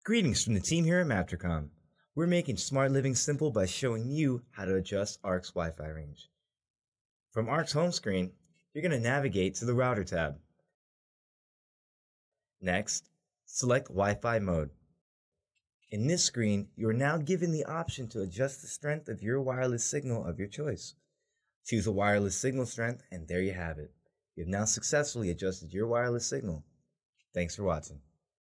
Greetings from the team here at Maptricom. We're making smart living simple by showing you how to adjust ARC's Wi-Fi range. From ARC's home screen, you're going to navigate to the Router tab. Next, select Wi-Fi mode. In this screen, you are now given the option to adjust the strength of your wireless signal of your choice. Choose a wireless signal strength, and there you have it. You've now successfully adjusted your wireless signal. Thanks for watching.